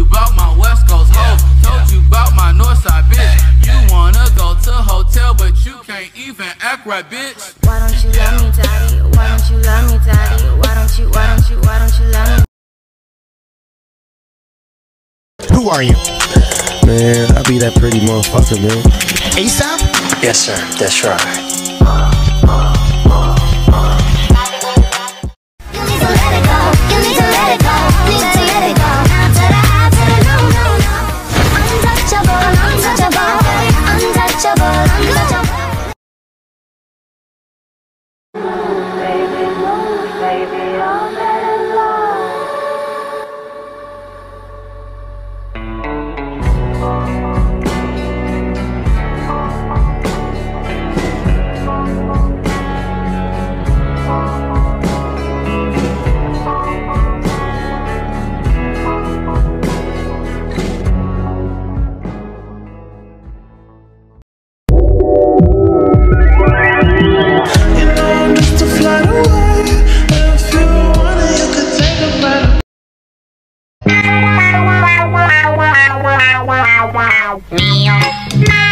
you about my West Coast hoe. Told you about my Northside bitch. You wanna go to hotel, but you can't even act right, bitch. Why don't you love me, daddy? Why don't you love me, daddy? Why don't you love me? Who are you? Man, I be that pretty motherfucker, man. ASAP? Yes, sir. That's right. You need to let it go. You need to let it go. Need to let it go. Now to the high, to the no, no, no. Untouchable, untouchable, untouchable, untouchable. Baby, move, baby, all that love. Meow.